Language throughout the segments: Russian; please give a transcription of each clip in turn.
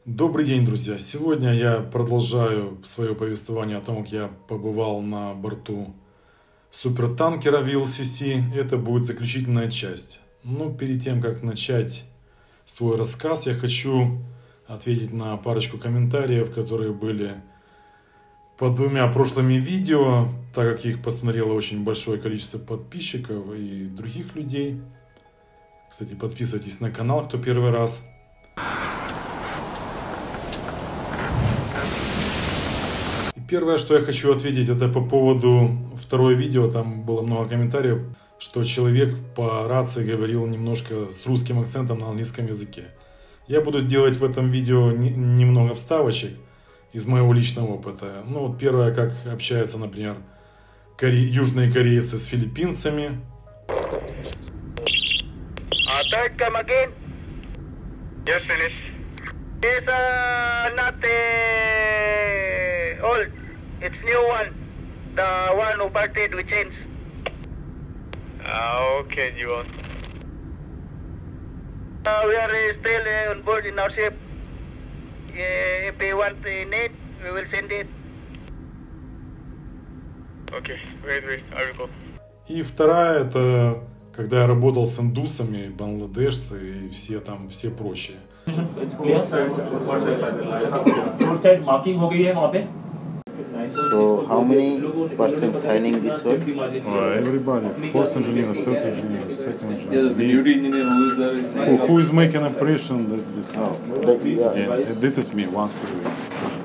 Добрый день, друзья! Сегодня я продолжаю свое повествование о том, как я побывал на борту супертанкера VLCC. Это будет заключительная часть. Но перед тем, как начать свой рассказ, я хочу ответить на парочку комментариев, которые были под двумя прошлыми видео, так как их посмотрело очень большое количество подписчиков и других людей. Кстати, подписывайтесь на канал, кто первый раз. Первое, что я хочу ответить, это по поводу второго видео. Там было много комментариев, что человек по рации говорил немножко с русским акцентом на английском языке. Я буду делать в этом видео немного вставочек из моего личного опыта. Ну, вот первое, как общаются, например, южные корейцы с филиппинцами. Third, come again. Yes, finish. It's not old. It's new one. The one who parted with chains. Okay, you want. We are still on board in our ship. If we want in it, we will send it. Okay, wait, I will go. И вторая, это когда я работал с индусами, бангладешцы и все прочие. So, how many persons signing this work? Everybody, first engineer, first engineer, second engineer. Who is making operation this out? Yeah, this is me once per week.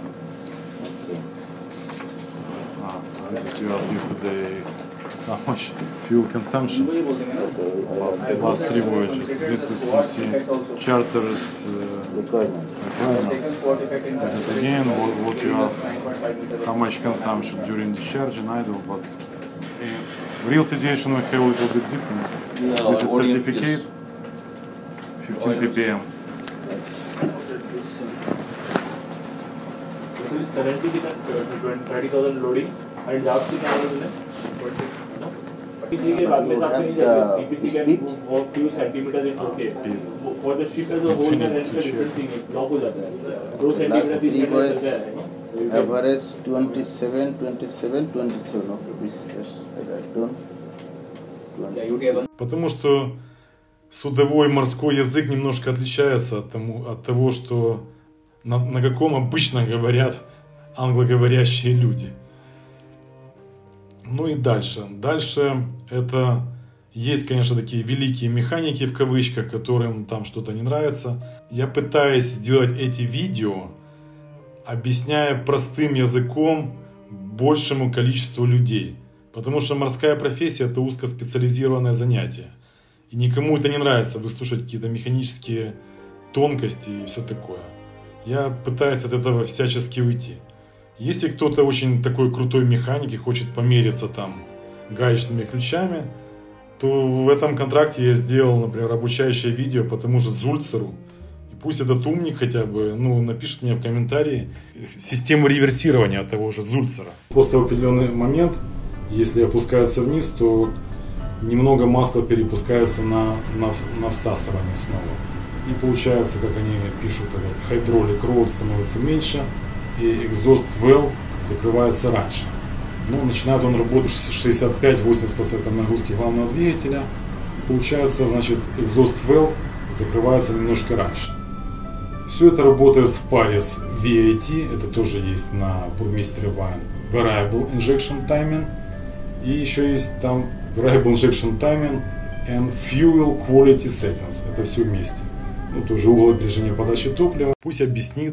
This is you asked yesterday how much fuel consumption last 3 voyages. This is, you see, charters requirements. This is again what you asked, how much consumption during discharge and idle, but in real situation we have a little bit difference. This is certificate, 15 ppm. Currently 30,000 loading and last week no? Speed? Few centimeters is okay. For the ship as a whole, that's a different thing. Block हो जाता है. 2 Last centimeters 3 was average 27. Okay, this is just like done. Потому что судовой морской язык немножко отличается от того, что на каком обычно говорят англоговорящие люди. Ну и дальше. Дальше это есть, конечно, такие великие механики в кавычках, которым там что-то не нравится. Я пытаюсь сделать эти видео, объясняя простым языком большему количеству людей. Потому что морская профессия – это узкоспециализированное занятие. И никому это не нравится, выслушать какие-то механические тонкости и все такое. Я пытаюсь от этого всячески уйти. Если кто-то очень такой крутой механик и хочет помериться там гаечными ключами, то в этом контракте я сделал, например, обучающее видео по тому же Зульцеру. И пусть этот умник хотя бы, напишет мне в комментарии систему реверсирования того же Зульцера. Просто в определенный момент, если опускается вниз, то немного масла перепускается на всасывание снова. И получается, как они пишут, hydraulic roll становится меньше, и exhaust valve закрывается раньше. Но начинает он работать 65-80% нагрузки главного двигателя. Получается, значит, exhaust valve закрывается немножко раньше. Все это работает в паре с VAT, это тоже есть на бурмистере Wine, Variable Injection Timing. И еще есть там Variable Injection Timing and Fuel Quality Settings. Это все вместе. Тоже угол напряжения подачи топлива. Пусть объяснит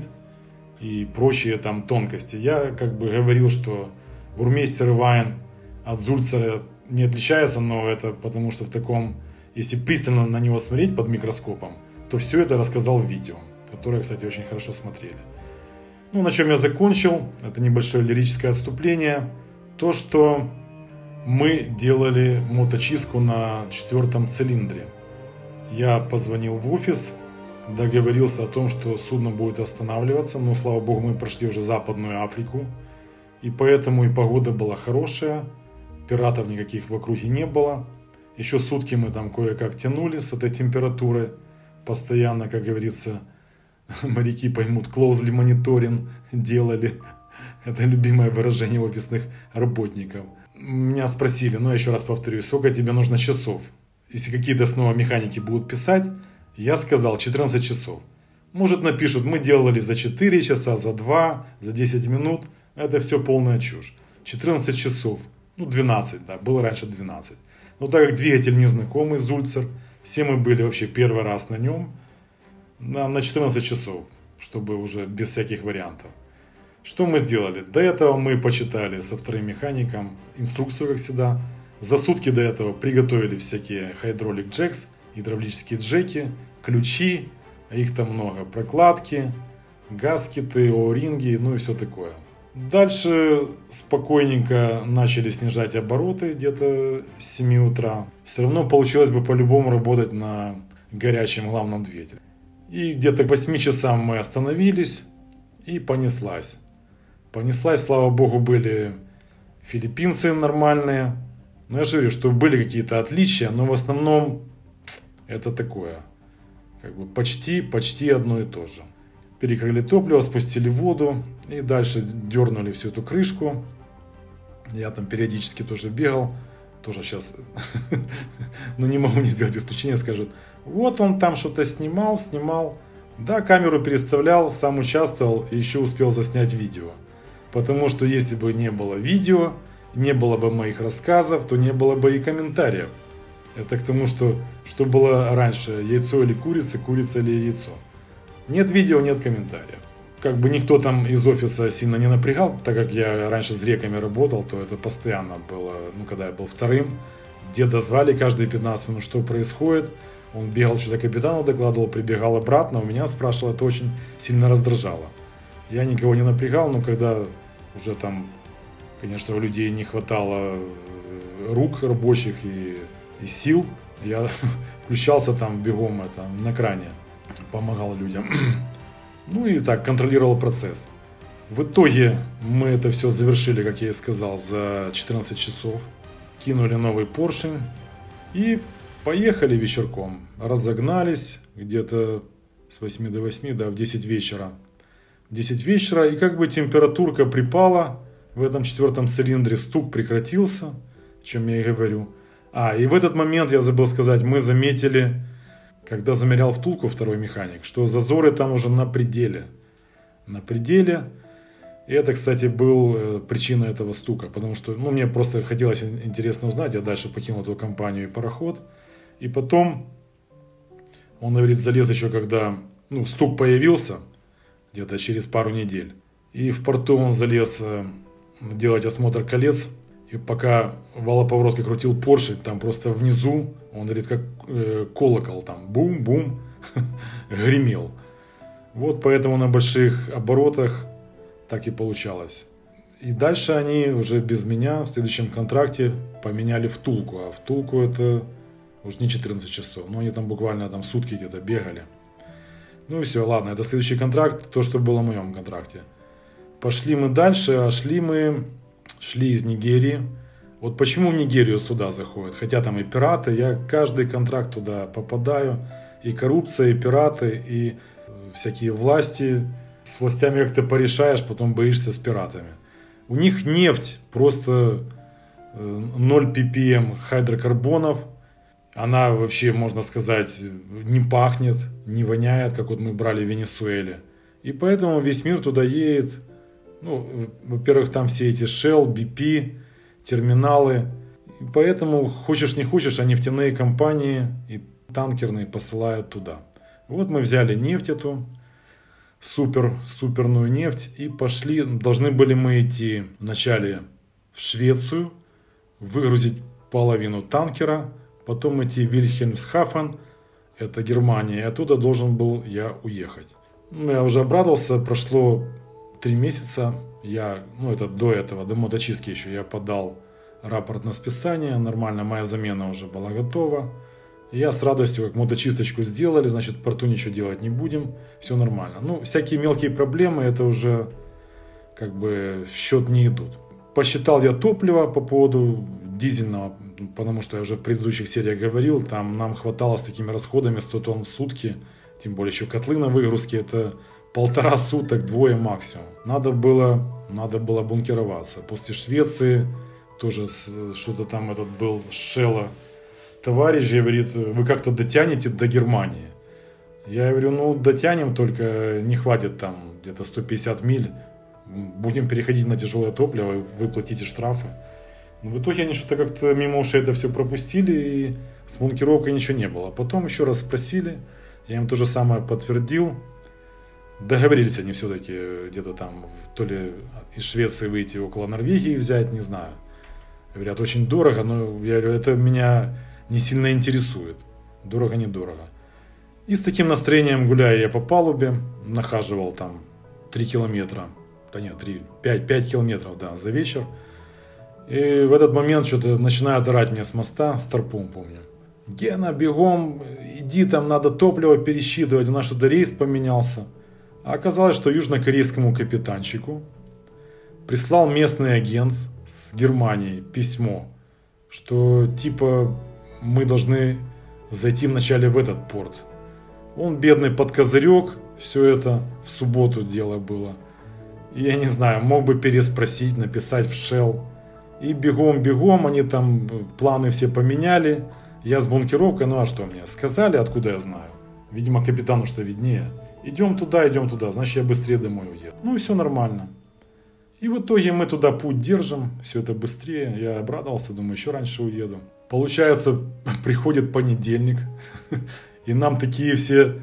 и прочие там тонкости. Я как бы говорил, что бурмейстер Вайн от Зульцера не отличается, но это потому что если пристально на него смотреть под микроскопом, то все это рассказал в видео, которое, кстати, очень хорошо смотрели. На чем я закончил, это небольшое лирическое отступление, то, что мы делали моточистку на 4-м цилиндре. Я позвонил в офис, договорился о том, что судно будет останавливаться, но, слава богу, мы прошли уже Западную Африку, и поэтому и погода была хорошая, пиратов никаких в округе не было. Еще сутки мы там кое-как тянули с этой температурой, постоянно, как говорится, моряки поймут, closely monitoring делали. Это любимое выражение офисных работников. Меня спросили, я еще раз повторюсь, сколько тебе нужно часов? Если какие-то снова механики будут писать, я сказал 14 часов. Может, напишут, мы делали за 4 часа, за 2, за 10 минут. Это все полная чушь. 14 часов, 12, да, было раньше 12. Но так как двигатель незнакомый, Зульцер, все мы были вообще первый раз на нем, на 14 часов, чтобы уже без всяких вариантов. Что мы сделали? До этого мы почитали со вторым механиком инструкцию, как всегда. За сутки до этого приготовили всякие hydraulic jacks, гидравлические джеки, ключи, их там много, прокладки, гаскеты, о-ринги, и все такое. Дальше спокойненько начали снижать обороты где-то с 7 утра. Все равно получилось бы по-любому работать на горячем главном двигателе. И где-то к 8 часам мы остановились, и понеслась. Понеслась, слава богу, были филиппинцы нормальные. Но я же говорю, что были какие-то отличия, но в основном это такое, почти одно и то же. Перекрыли топливо, спустили воду и дальше дернули всю эту крышку. Я там периодически тоже бегал, тоже сейчас, но не могу не сделать исключение, скажут, вот он там что-то снимал. Да, камеру переставлял, сам участвовал и еще успел заснять видео. Потому что если бы не было видео, не было бы моих рассказов, то не было бы и комментариев. Это к тому, что было раньше, яйцо или курица, курица или яйцо. Нет видео, нет комментариев. Никто там из офиса сильно не напрягал, так как я раньше с реками работал, то это постоянно было, когда я был вторым. Деда звали каждые 15 минут, что происходит. Он бегал, что-то капитану докладывал, прибегал обратно, у меня спрашивал, это очень сильно раздражало. Я никого не напрягал, но когда уже там, конечно, у людей не хватало рук рабочих и сил, я включался там бегом на кране, помогал людям. И так, контролировал процесс. В итоге мы это все завершили, как я и сказал, за 14 часов. Кинули новый поршень и поехали вечерком. Разогнались где-то с 8 до 8, в 10 вечера. В 10 вечера, и температурка припала в этом 4-м цилиндре, стук прекратился, о чем я и говорю. И в этот момент, я забыл сказать, мы заметили, когда замерял втулку второй механик, что зазоры там уже на пределе. На пределе. И это, кстати, был причина этого стука, потому что мне просто хотелось интересно узнать, я дальше покинул эту компанию и пароход. И потом, он говорит, залез еще, когда стук появился, где-то через пару недель. И в порту он залез делать осмотр колец. И пока валоповоротки крутил поршень, там просто внизу, он говорит, как колокол там, бум-бум, гремел. Вот поэтому на больших оборотах так и получалось. И дальше они уже без меня в следующем контракте поменяли втулку. А втулку это уже не 14 часов, но они там буквально сутки где-то бегали. И все, ладно, это следующий контракт, то, что было в моем контракте. Пошли мы дальше, шли из Нигерии. Вот почему в Нигерию сюда заходят, хотя там и пираты, я каждый контракт туда попадаю, и коррупция, и пираты, и всякие власти. С властями как-то порешаешь, потом боишься с пиратами. У них нефть просто 0 ppm гидрокарбонов. Она вообще, можно сказать, не пахнет, не воняет, как вот мы брали в Венесуэле. И поэтому весь мир туда едет. Во-первых, там все эти Shell, BP, терминалы. И поэтому, хочешь не хочешь, а нефтяные компании и танкерные посылают туда. Вот мы взяли нефть эту, суперную нефть, и пошли. Должны были мы идти вначале в Швецию, выгрузить половину танкера, потом идти в Вильхельмсхафен, это Германия, и оттуда должен был я уехать. Я уже обрадовался, прошло 3 месяца, это до этого, до моточистки еще, я подал рапорт на списание, нормально, моя замена уже была готова. Я с радостью, как моточисточку сделали, значит, в порту ничего делать не будем, все нормально. Всякие мелкие проблемы, это уже в счет не идут. Посчитал я топливо по поводу дизельного, потому что я уже в предыдущих сериях говорил, там нам хватало с такими расходами 100 тонн в сутки, тем более еще котлы на выгрузке, это 1,5 суток, 2 максимум. Надо было бункероваться. После Швеции тоже что-то там этот был Шелла товарищ, говорит, вы как-то дотянете до Германии? Я говорю, ну дотянем, только не хватит там где-то 150 миль. Будем переходить на тяжелое топливо, вы платите штрафы. Но в итоге они что-то как-то мимо ушей это все пропустили, и с бункеровкой ничего не было. Потом еще раз спросили, я им то же самое подтвердил. Договорились они все-таки где-то там, то ли из Швеции выйти около Норвегии взять, не знаю. Говорят, очень дорого, но я говорю, это меня не сильно интересует. Дорого-недорого. И с таким настроением гуляя я по палубе, нахаживал там 3 километра, да нет, 5 километров, да, за вечер. И в этот момент что-то начинают орать мне с моста, с торпом, помню. Гена, бегом, иди, там надо топливо пересчитывать, у нас что-то рейс поменялся. А оказалось, что южнокорейскому капитанчику прислал местный агент с Германии письмо, что типа мы должны зайти вначале в этот порт. Он бедный под козырек, все это в субботу дело было. И я не знаю, мог бы переспросить, написать в Shell. И бегом, они там планы все поменяли. Я с бункеровкой, ну а что мне? Сказали, откуда я знаю? Видимо, капитану что виднее. Идем туда, значит я быстрее домой уеду. Ну и все нормально. И в итоге мы туда путь держим, все это быстрее. Я обрадовался, думаю, еще раньше уеду. Получается, приходит понедельник, и нам такие все,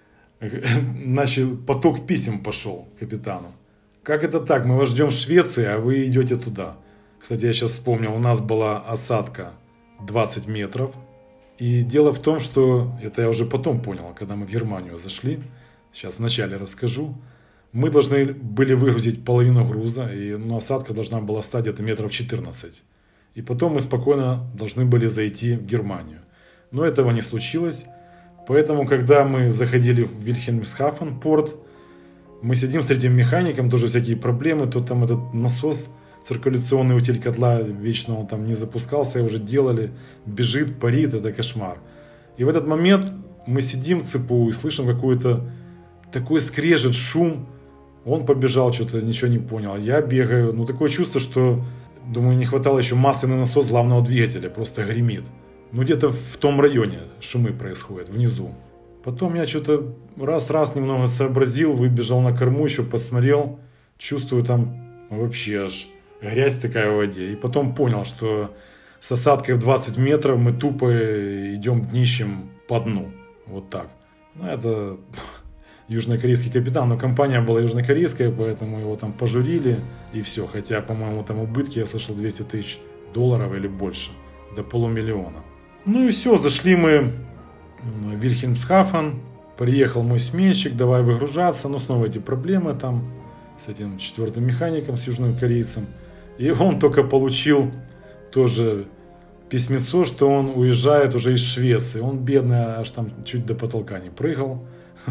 поток писем пошел капитану. Как это так? Мы вас ждем в Швеции, а вы идете туда. Кстати, я сейчас вспомнил, у нас была осадка 20 метров. И дело в том, что, это я уже потом понял, когда мы в Германию зашли, сейчас вначале расскажу, мы должны были выгрузить половину груза, и осадка должна была стать где-то метров 14. И потом мы спокойно должны были зайти в Германию. Но этого не случилось, поэтому, когда мы заходили в Вильхельмсхафен порт, мы сидим с этим механиком, тоже всякие проблемы, то там этот насос, циркуляционный утиль котла, вечно он там не запускался, его уже делали, бежит, парит, это кошмар. И в этот момент мы сидим в ЦПУ и слышим какой-то такой скрежет, шум. Он побежал, что-то ничего не понял. Я бегаю, такое чувство, что, думаю, не хватало еще масляный насос главного двигателя, просто гремит. Где-то в том районе шумы происходят, внизу. Потом я что-то раз немного сообразил, выбежал на корму, еще посмотрел, чувствую там вообще аж грязь такая в воде. И потом понял, что с осадкой в 20 метров мы тупо идем днищем по дну. Вот так. Это южнокорейский капитан, но компания была южнокорейская, поэтому его там пожурили и все. Хотя, по-моему, там убытки, я слышал, $200 тысяч или больше, до $500 000. И все, зашли мы в Вильхельмсхафен, приехал мой сменщик, давай выгружаться, но снова эти проблемы там с этим 4-м механиком, с южнокорейцем. И он только получил тоже письмецо, что он уезжает уже из Швеции. Он бедный, аж там чуть до потолка не прыгал.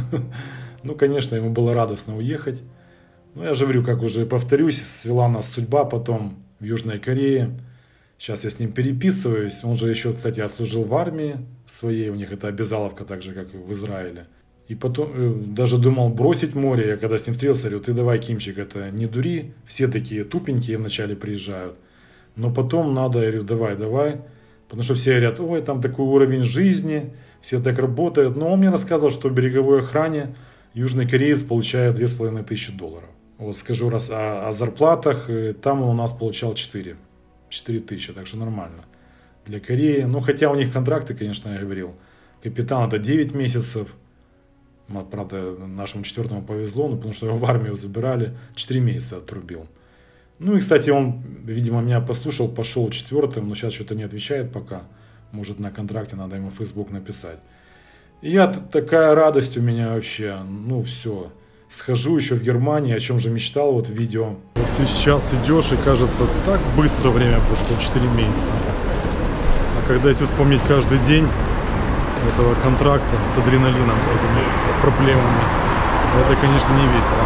Конечно, ему было радостно уехать. Я же говорю, как уже повторюсь, свела нас судьба потом в Южной Корее. Сейчас я с ним переписываюсь. Он же еще, кстати, отслужил в армии своей. У них это обязаловка, так же, как и в Израиле. И потом даже думал бросить море. Я когда с ним встретился, говорю, ты давай, Кимчик, это не дури. Все такие тупенькие вначале приезжают. Но потом надо, я говорю, давай. Потому что все говорят, ой, там такой уровень жизни, все так работают. Но он мне рассказывал, что в береговой охране южный кореец получает $2500. Вот скажу раз о зарплатах, там он у нас получал 4 тысячи, так что нормально для Кореи. Хотя у них контракты, конечно, я говорил, капитан это 9 месяцев. Правда, нашему 4-му повезло, потому что его в армию забирали, 4 месяца отрубил. И, кстати, он, видимо, меня послушал, пошел 4-м, но сейчас что-то не отвечает пока. Может, на контракте надо ему в Facebook написать. И такая радость у меня вообще, все. Схожу еще в Германию, о чем же мечтал, вот в видео. Вот сейчас идешь, и кажется, так быстро время прошло, 4 месяца. А когда если вспомнить каждый день этого контракта с адреналином, с этими с проблемами, это, конечно, не весело.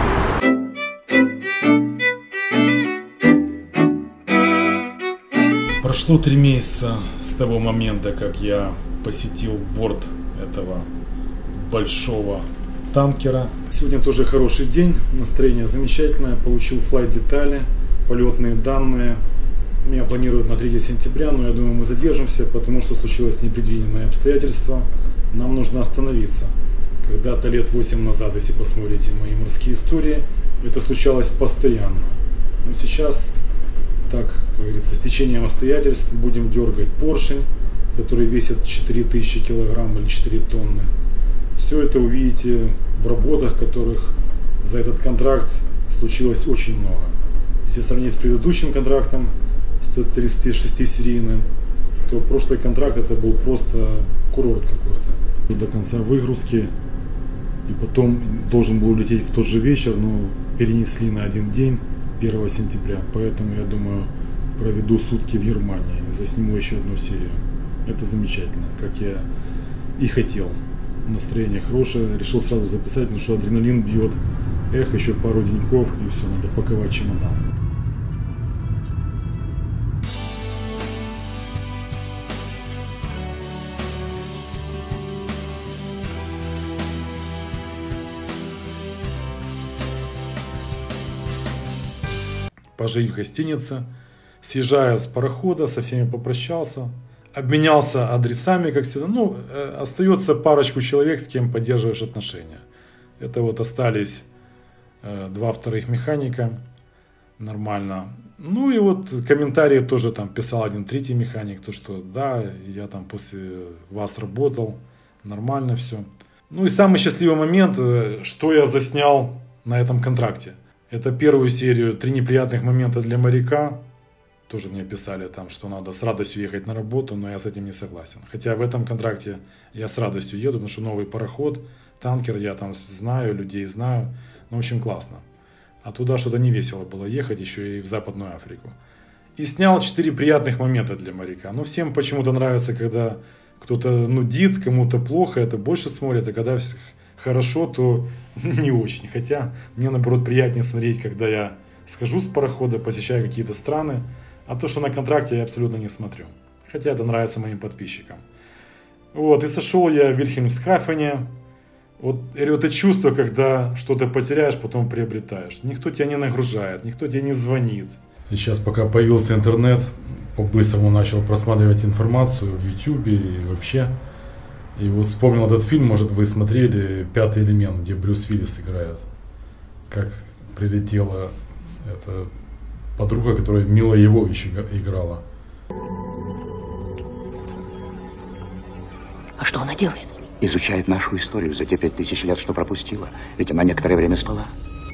Прошло 3 месяца с того момента, как я посетил борт этого большого танкера. Сегодня тоже хороший день, настроение замечательное. Получил флайт-детали, полетные данные. Меня планируют на 3 сентября, но я думаю, мы задержимся, потому что случилось непредвиденное обстоятельство. Нам нужно остановиться. Когда-то лет 8 назад, если посмотрите мои морские истории, это случалось постоянно. Но сейчас, так, как говорится, с течением обстоятельств будем дергать поршень, который весит 4000 килограмм или 4 тонны. Все это увидите в работах, которых за этот контракт случилось очень много. Если сравнить с предыдущим контрактом, 136-серийным, то прошлый контракт это был просто курорт какой-то. До конца выгрузки, и потом должен был улететь в тот же вечер, но перенесли на один день, 1 сентября. Поэтому, я думаю, проведу сутки в Германии, засниму еще одну серию. Это замечательно, как я и хотел. Настроение хорошее, решил сразу записать, потому что адреналин бьет. Эх, еще пару деньков, и все, надо паковать чемодан. Пожить в гостинице, съезжаю с парохода, со всеми попрощался, обменялся адресами, как всегда. Ну, остается парочку человек, с кем поддерживаешь отношения. Это вот остались 2 вторых механика, нормально. Ну и вот комментарии тоже там писал 1 третий механик, то что да, я там после вас работал, нормально все. Ну и самый счастливый момент, что я заснял на этом контракте. Это первую серию «3 неприятных момента для моряка». Тоже мне писали там, что надо с радостью ехать на работу, но я с этим не согласен. Хотя в этом контракте я с радостью еду, потому что новый пароход, танкер, я там знаю, людей знаю. Ну, в общем, классно. А туда что-то не весело было ехать, еще и в Западную Африку. И снял 4 приятных момента для моряка. Ну, всем почему-то нравится, когда кто-то нудит, кому-то плохо, это больше смотрят, а когда хорошо, то не очень. Хотя мне, наоборот, приятнее смотреть, когда я схожу с парохода, посещаю какие-то страны, а то, что на контракте, я абсолютно не смотрю. Хотя это нравится моим подписчикам. Вот, и сошел я в Вильхельмсхафене. Вот это чувство, когда что-то потеряешь, потом приобретаешь. Никто тебя не нагружает, никто тебе не звонит. Сейчас, пока появился интернет, по-быстрому начал просматривать информацию в YouTube и вообще. И вот вспомнил этот фильм, может, вы смотрели «Пятый элемент», где Брюс Уиллис играет. Как прилетела эта подруга, которая Мила Йовович играла. А что она делает? Изучает нашу историю за те 5000 лет, что пропустила. Ведь она некоторое время спала.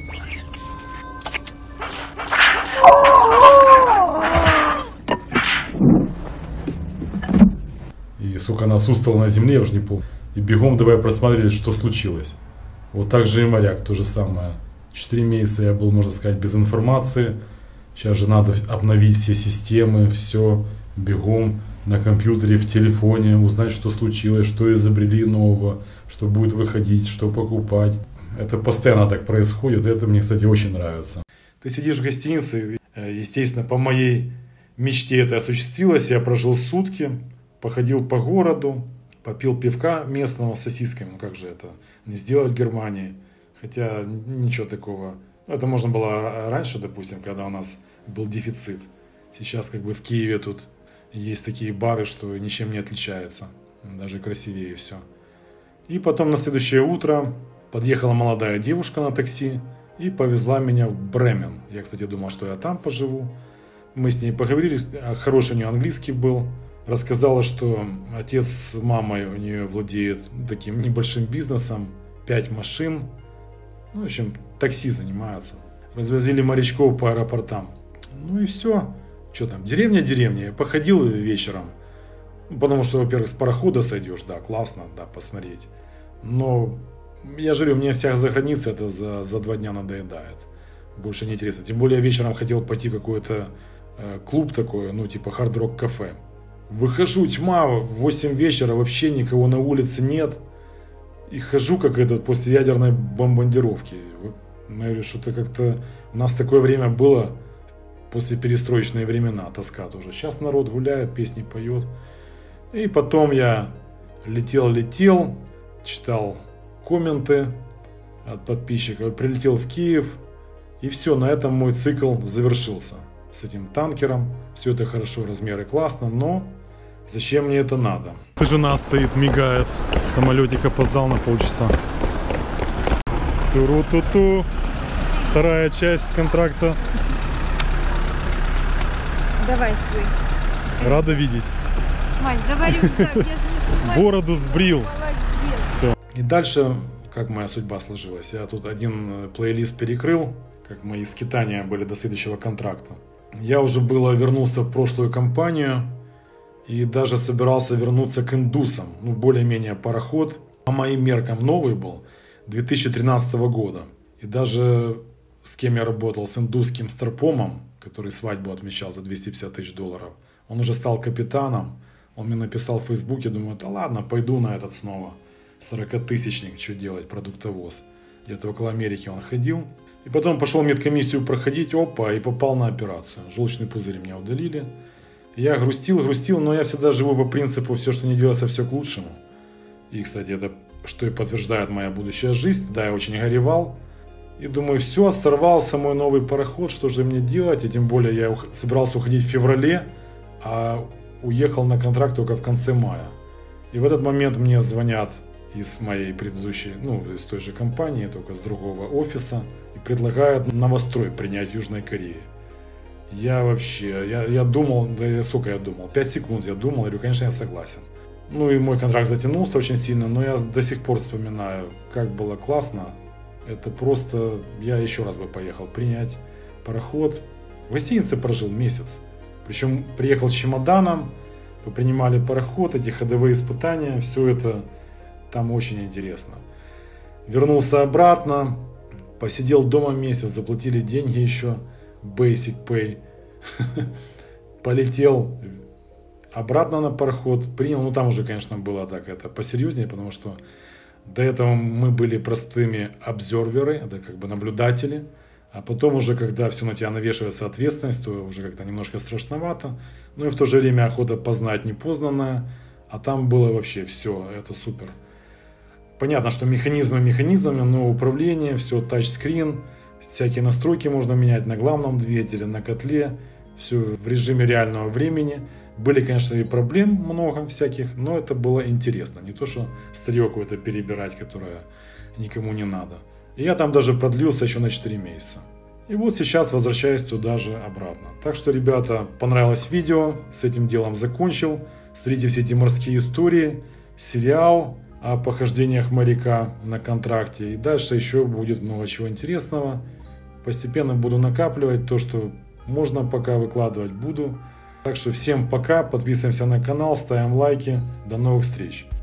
И сколько она отсутствовала на земле, я уже не помню. И бегом давай просмотреть, что случилось. Вот так же и моряк, то же самое. 4 месяца я был, можно сказать, без информации. Сейчас же надо обновить все системы, все бегом на компьютере, в телефоне, узнать, что случилось, что изобрели нового, что будет выходить, что покупать. Это постоянно так происходит, и это мне, кстати, очень нравится. Ты сидишь в гостинице, естественно, по моей мечте это осуществилось. Я прожил сутки, походил по городу, попил пивка местного с сосисками. Ну как же это не сделать в Германии? Хотя ничего такого. Это можно было раньше, допустим, когда у нас был дефицит. Сейчас как бы в Киеве тут есть такие бары, что ничем не отличается. Даже красивее все. И потом на следующее утро подъехала молодая девушка на такси и повезла меня в Бремен. Я, кстати, думал, что я там поживу. Мы с ней поговорили, хороший у нее английский был. Рассказала, что отец с мамой у нее владеет таким небольшим бизнесом, 5 машин. Ну, в общем, такси занимаются. Развозили морячков по аэропортам. Ну и все. Что там, деревня. Я походил вечером. Потому что, во-первых, с парохода сойдешь, да, классно, да, посмотреть. Но, я же говорю, мне вся заграница это за 2 дня надоедает. Больше не интересно. Тем более, вечером хотел пойти в какой-то клуб такой, ну, типа хард-рок кафе. Выхожу, тьма, в 8 вечера, вообще никого на улице нет. И хожу, как этот, после ядерной бомбардировки. Я говорю, что-то как-то у нас такое время было, после перестроечные времена, тоска тоже. Сейчас народ гуляет, песни поет. И потом я летел, читал комменты от подписчиков. Прилетел в Киев. И все, на этом мой цикл завершился. С этим танкером. Все это хорошо, размеры классно, но зачем мне это надо? Жена стоит, мигает. Самолетик опоздал на полчаса. Туру-ту-ту. Вторая часть контракта. Давай свой. Рада видеть. Мать, давай рюкзак, я же не снимаю. Бороду сбрил. Молодец. Все. И дальше, как моя судьба сложилась. Я тут один плейлист перекрыл, как мои скитания были до следующего контракта. Я уже было вернулся в прошлую компанию и даже собирался вернуться к индусам. Ну, более-менее пароход. По моим меркам новый был 2013 года. И даже с кем я работал, с индусским старпомом, который свадьбу отмечал за 250 тысяч долларов. Он уже стал капитаном. Он мне написал в Фейсбуке, думаю, да ладно, пойду на этот снова. 40-тысячник, что делать, продуктовоз. Где-то около Америки он ходил. И потом пошел медкомиссию проходить, опа, и попал на операцию. Желчный пузырь меня удалили. Я грустил, но я всегда живу по принципу, все, что не делается, все к лучшему. И, кстати, это что и подтверждает моя будущая жизнь. Да, я очень горевал. И думаю, все, сорвался мой новый пароход, что же мне делать? И тем более я собирался уходить в феврале, а уехал на контракт только в конце мая. И в этот момент мне звонят из моей предыдущей, ну, из той же компании, только с другого офиса, и предлагают новострой принять в Южной Корее. Я вообще, я думал, да сколько я думал, 5 секунд я думал, говорю, конечно, я согласен. Ну и мой контракт затянулся очень сильно, но я до сих пор вспоминаю, как было классно. Это просто, я еще раз бы поехал принять пароход. В гостинице прожил месяц. Причем приехал с чемоданом, принимали пароход, эти ходовые испытания, все это там очень интересно. Вернулся обратно, посидел дома месяц, заплатили деньги еще, Basic Pay. Полетел обратно на пароход, принял, ну там уже, конечно, было так это посерьезнее, потому что до этого мы были простыми обзерверы, это как бы наблюдатели. А потом уже, когда все на тебя навешивается ответственность, то уже как-то немножко страшновато. Ну и в то же время охота познать непознанное. А там было вообще все, это супер. Понятно, что механизмами, но управление, все тачскрин, всякие настройки можно менять на главном двигателе, на котле. Все в режиме реального времени. Были, конечно, и проблем много всяких, но это было интересно. Не то, что старье какое-то перебирать, которое никому не надо. И я там даже продлился еще на 4 месяца. И вот сейчас возвращаюсь туда же обратно. Так что, ребята, понравилось видео. С этим делом закончил. Смотрите все эти морские истории. Сериал о похождениях моряка на контракте. И дальше еще будет много чего интересного. Постепенно буду накапливать то, что можно пока выкладывать буду. Так что всем пока. Подписываемся на канал, ставим лайки. До новых встреч.